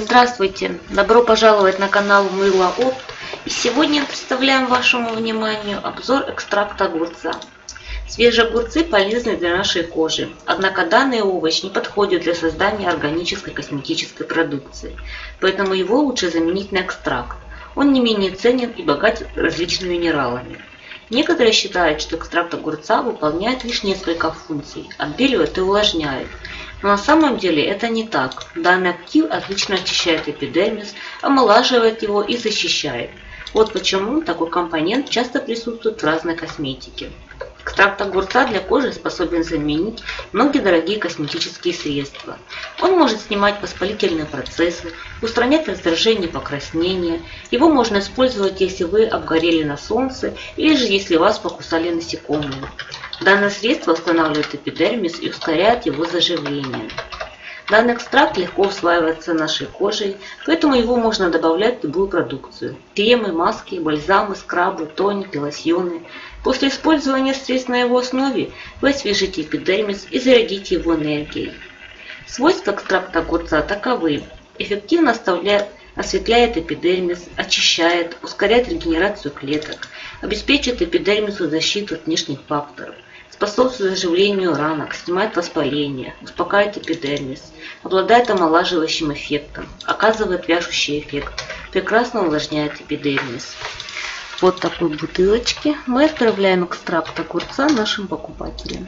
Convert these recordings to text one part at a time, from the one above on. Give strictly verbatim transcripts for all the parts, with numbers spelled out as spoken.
Здравствуйте! Добро пожаловать на канал Мыло Опт. И сегодня представляем вашему вниманию обзор экстракта огурца. Свежие огурцы полезны для нашей кожи, однако данный овощ не подходит для создания органической косметической продукции, поэтому его лучше заменить на экстракт. Он не менее ценен и богат различными минералами. Некоторые считают, что экстракт огурца выполняет лишь несколько функций, отбеливает и увлажняет. Но на самом деле это не так. Данный актив отлично очищает эпидермис, омолаживает его и защищает. Вот почему такой компонент часто присутствует в разной косметике. Экстракт огурца для кожи способен заменить многие дорогие косметические средства. Он может снимать воспалительные процессы, устранять раздражение и покраснение. Его можно использовать, если вы обгорели на солнце или же если вас покусали насекомые. Данное средство восстанавливает эпидермис и ускоряет его заживление. Данный экстракт легко усваивается нашей кожей, поэтому его можно добавлять в любую продукцию. Кремы, маски, бальзамы, скрабы, тоники, лосьоны. После использования средств на его основе вы освежите эпидермис и зарядите его энергией. Свойства экстракта огурца таковы. Эффективно осветляет эпидермис, очищает, ускоряет регенерацию клеток, обеспечит эпидермису защиту от внешних факторов, способствует заживлению ранок, снимает воспаление, успокаивает эпидермис, обладает омолаживающим эффектом, оказывает вяжущий эффект, прекрасно увлажняет эпидермис. Вот в такой бутылочке мы отправляем экстракт огурца нашим покупателям.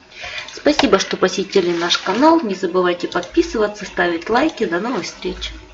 Спасибо, что посетили наш канал. Не забывайте подписываться, ставить лайки. До новых встреч!